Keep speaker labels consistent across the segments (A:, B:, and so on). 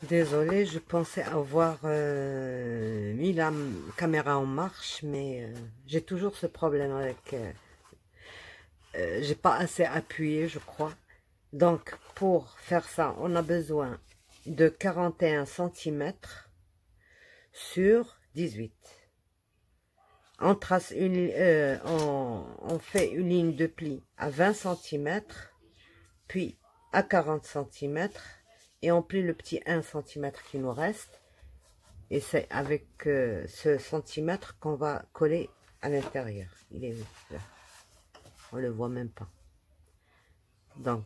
A: Désolée, je pensais avoir mis la caméra en marche, mais j'ai toujours ce problème avec... j'ai pas assez appuyé, je crois. Donc, pour faire ça, on a besoin de 41 centimètres sur 18. On trace on fait une ligne de pli à 20 centimètres, puis à 40 centimètres, et on plie le petit 1 centimètre qui nous reste. Et c'est avec ce centimètre qu'on va coller à l'intérieur. Il est là. On le voit même pas. Donc,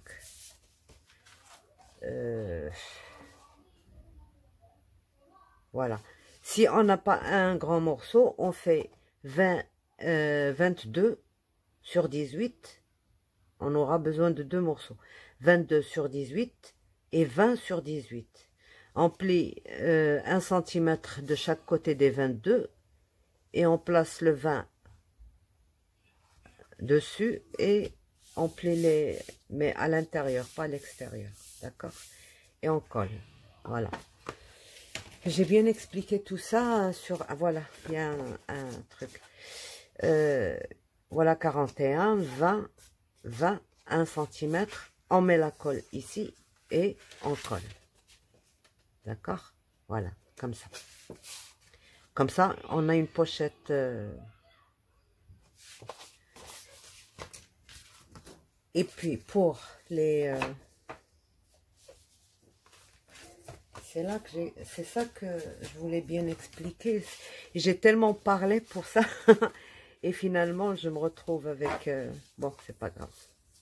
A: voilà. Si on n'a pas un grand morceau, on fait 22 sur 18. On aura besoin de deux morceaux. 22 sur 18 et 20 sur 18. On plie 1 cm de chaque côté des 22 et on place le 20 dessus et on plie les, mais à l'intérieur, pas à l'extérieur, d'accord? Et on colle, voilà. J'ai bien expliqué tout ça sur, ah, voilà, il y a un truc. Voilà, 41, 20, 20, 1 cm, on met la colle ici et on colle. D'accord? Voilà, comme ça. Comme ça, on a une pochette. Et puis, pour les... c'est ça que je voulais bien expliquer. J'ai tellement parlé pour ça. Et finalement, je me retrouve avec... bon, c'est pas grave.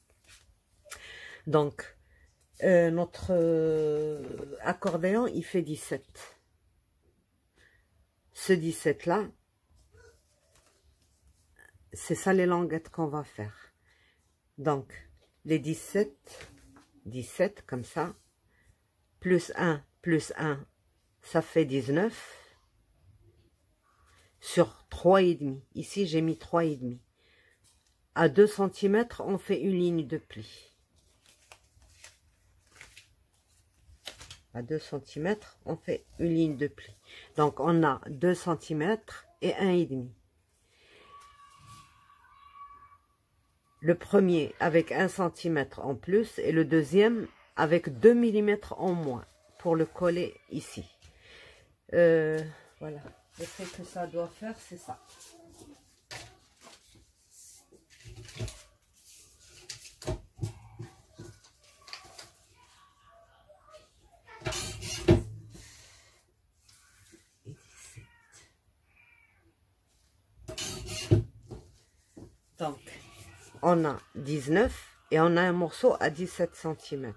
A: Donc, notre accordéon, il fait 17. Ce 17-là, c'est ça les languettes qu'on va faire. Donc, les 17 comme ça, plus 1, ça fait 19, sur 3,5. Ici, j'ai mis 3,5. À 2 cm, on fait une ligne de pli. À 2 cm, on fait une ligne de pli. Donc, on a 2 cm et 1,5. Le premier avec 1 cm en plus et le deuxième avec 2 mm en moins pour le coller ici. Voilà. L'effet que ça doit faire, c'est ça. Donc, on a 19 et on a un morceau à 17 cm.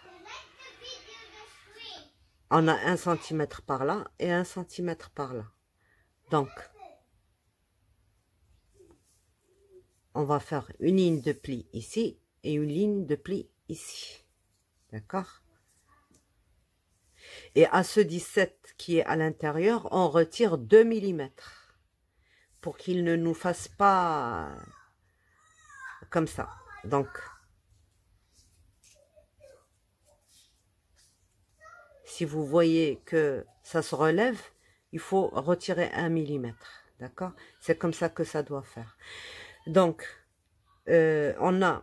A: On a 1 cm par là et 1 cm par là. Donc, on va faire une ligne de pli ici et une ligne de pli ici. D'accord? Et à ce 17 qui est à l'intérieur, on retire 2 mm pour qu'il ne nous fasse pas comme ça. Donc, si vous voyez que ça se relève, il faut retirer 1 mm. D'accord? C'est comme ça que ça doit faire. Donc, on a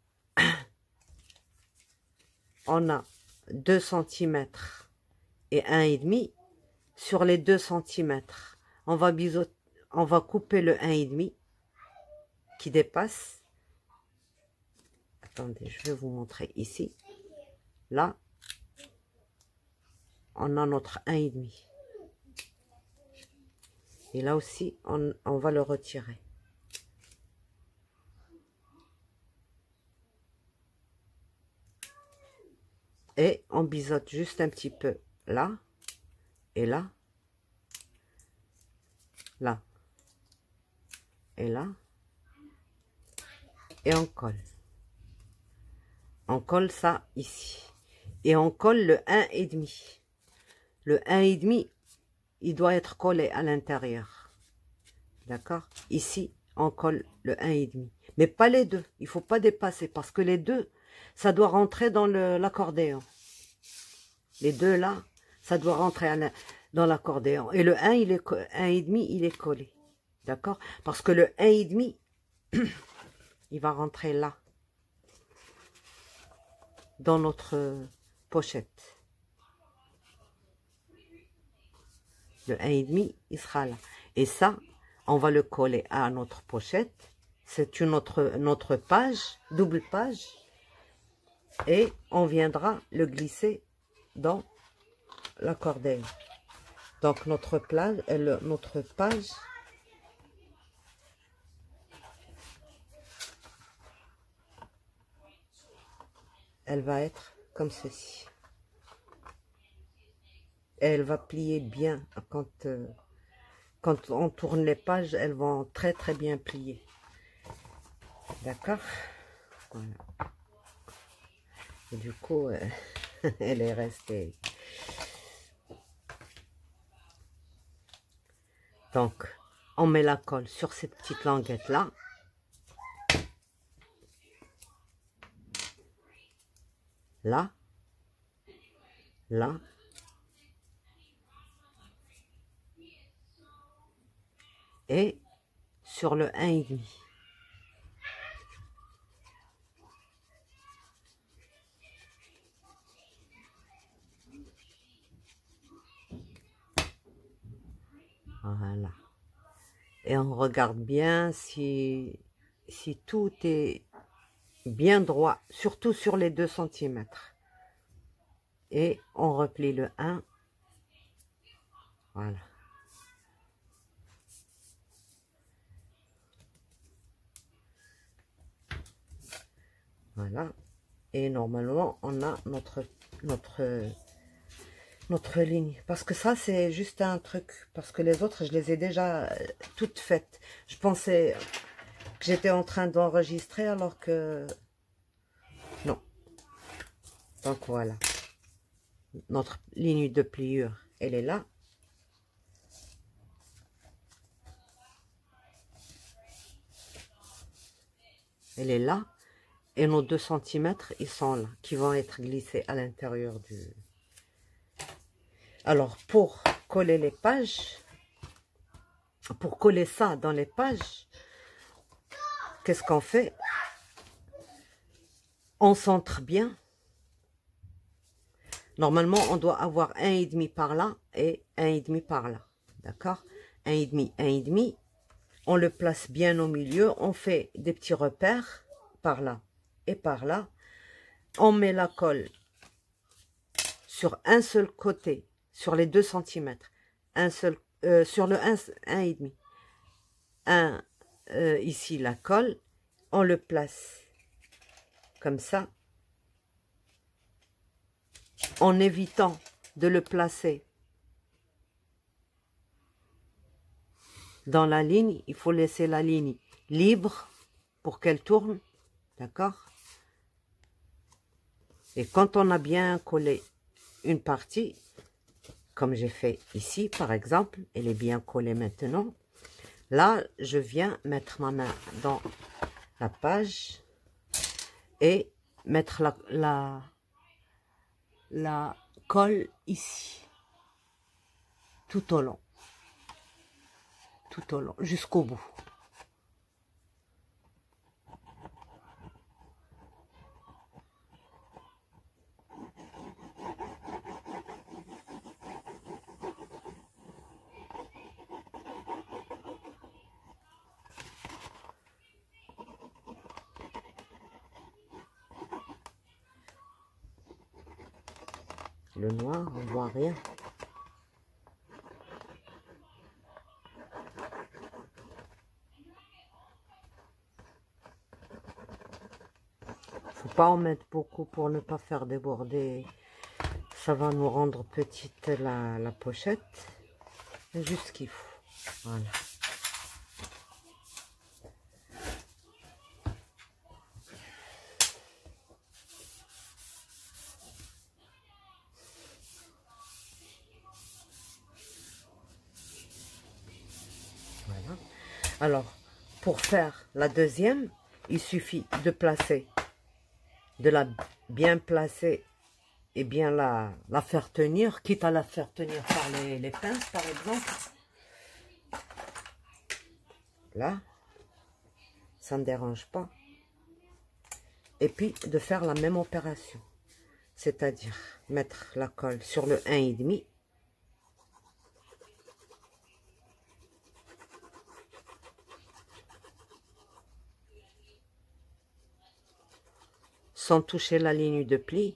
A: 2 cm et 1,5. Sur les 2 cm, on va couper le 1,5 qui dépasse. Attendez, je vais vous montrer ici. Là, on a notre 1,5. Et là aussi, on va le retirer. Et on biseaute juste un petit peu là, et là, là, et là, et on colle. On colle ça ici. Et on colle le 1,5. Le 1,5, il doit être collé à l'intérieur. D'accord? Ici, on colle le 1,5. Mais pas les deux. Il ne faut pas dépasser parce que les deux, ça doit rentrer dans l'accordéon. Les deux là, Ça doit rentrer dans l'accordéon. Et le 1, il est 1,5, il est collé. D'accord? Parce que le 1,5, il va rentrer là. Dans notre pochette. Le 1,5, il sera là. Et ça, on va le coller à notre pochette. C'est notre page, double page. Et on viendra le glisser dans l'accordéon. Donc notre page, elle va être comme ceci. Et elle va plier bien. Quand on tourne les pages, elles vont très très bien plier. D'accord? Voilà. Et du coup, elle est restée. Donc, on met la colle sur cette petite languette-là. Là. Là. Et sur le 1,5. Voilà. Et on regarde bien si tout est bien droit, surtout sur les 2 cm. Et on replie le 1. Voilà. Voilà. Et normalement, on a notre ligne. Parce que ça, c'est juste un truc. Parce que les autres, je les ai déjà toutes faites. Je pensais que j'étais en train d'enregistrer alors que... Non. Donc voilà. Notre ligne de pliure, elle est là. Elle est là. Et nos 2 cm, ils sont là. Qui vont être glissés à l'intérieur du... Alors, pour coller les pages, pour coller ça dans les pages, qu'est-ce qu'on fait? On centre bien. Normalement, on doit avoir 1,5 par là et 1,5 par là. D'accord? 1,5, 1,5. On le place bien au milieu. On fait des petits repères par là et par là. On met la colle sur un seul côté. Sur les 2 cm, sur le 1,5. Ici la colle, on le place comme ça, en évitant de le placer dans la ligne. Il faut laisser la ligne libre pour qu'elle tourne, d'accord? Et quand on a bien collé une partie, comme j'ai fait ici, par exemple, elle est bien collée maintenant. Là, je viens mettre ma main dans la page et mettre la colle ici, tout au long, jusqu'au bout. Le noir, on voit rien. Faut pas en mettre beaucoup pour ne pas faire déborder. Ça va nous rendre petite la pochette. C'est juste ce qu'il faut. Voilà. Voilà. Alors, pour faire la deuxième, il suffit de placer, de la bien placer et bien la faire tenir, quitte à la faire tenir par les pinces par exemple. Là, ça ne dérange pas. Et puis de faire la même opération, c'est-à-dire mettre la colle sur le 1,5 sans toucher la ligne de pli.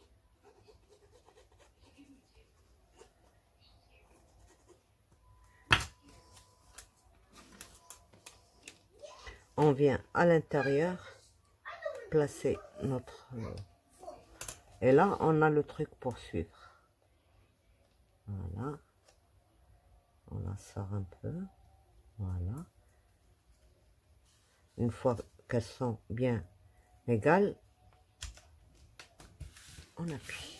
A: On vient à l'intérieur placer notre... et là, on a le truc pour suivre. Voilà. On la sort un peu. Voilà. Une fois qu'elles sont bien égales, on appuie.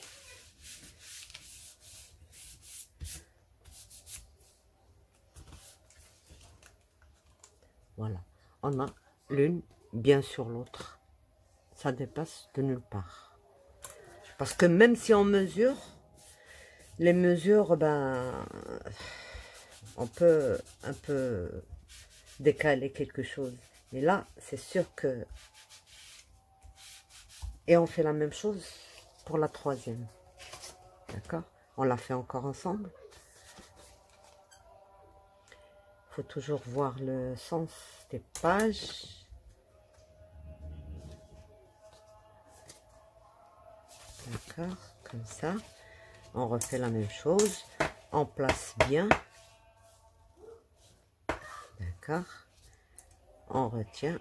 A: Voilà. On a l'une bien sur l'autre. Ça dépasse de nulle part. Parce que même si on mesure, les mesures, ben, on peut un peu décaler quelque chose. Mais là, c'est sûr que... Et on fait la même chose pour la troisième. D'accord? On la fait encore ensemble. Il faut toujours voir le sens des pages. D'accord? Comme ça. On refait la même chose. On place bien. D'accord? On retient.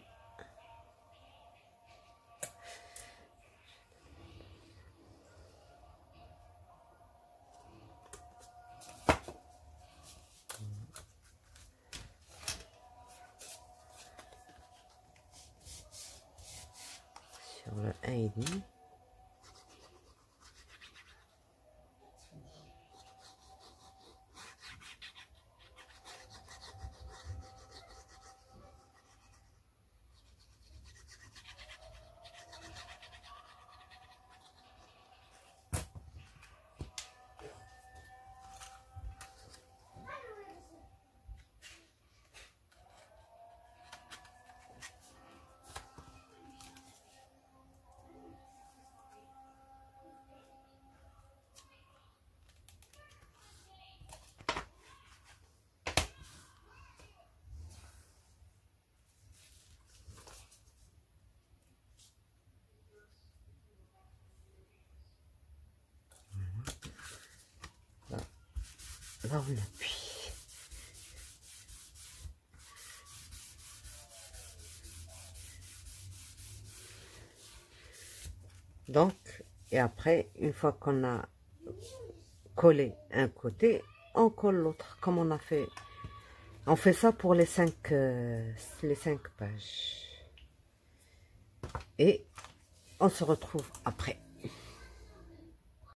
A: Sur le 1,5. Là, on appuie. Donc, et après, une fois qu'on a collé un côté, on colle l'autre, comme on a fait. On fait ça pour les 5 pages. Et on se retrouve après.